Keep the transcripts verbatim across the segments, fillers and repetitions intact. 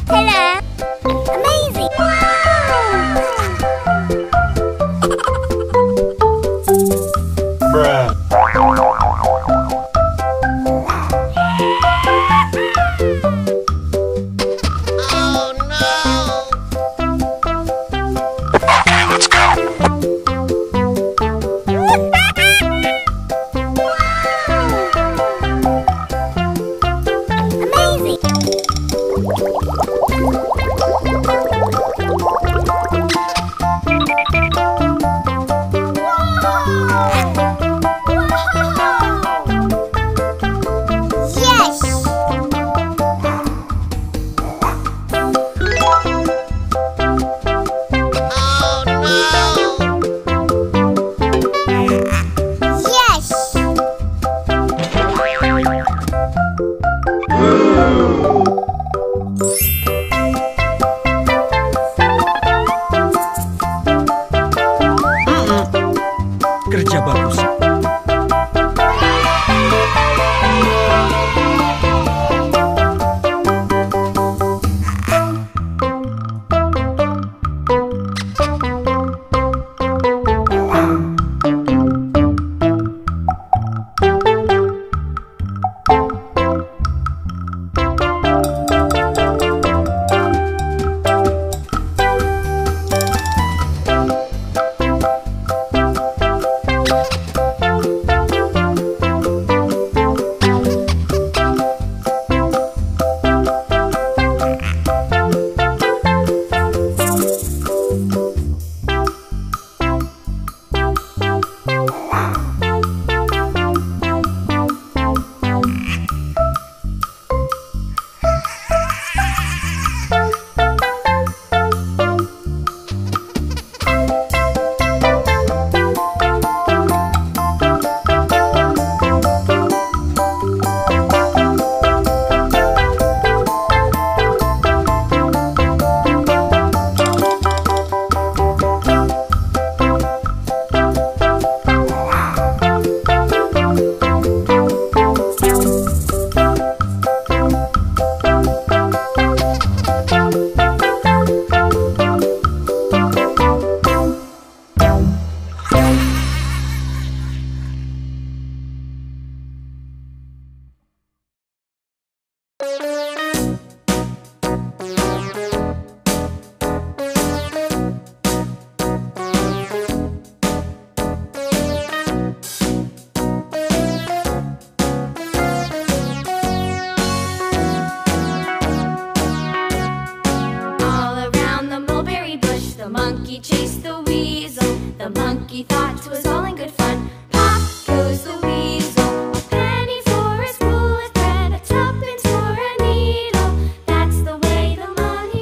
Hello. Amazing. Bruh. Oh no. Okay, let's go. Amazing. Yes. Oh no. Yes. Kerja bagus. The monkey chased the weasel. The monkey thought 'twas all in good fun. Pop goes the weasel. A penny for a spool of thread, a tuppence for a needle. That's the way the money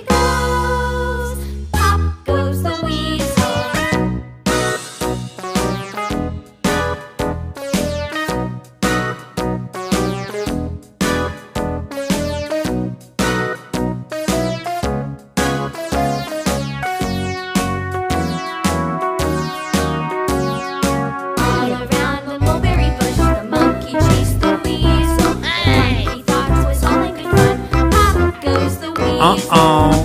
goes. Pop goes the weasel. Uh-oh.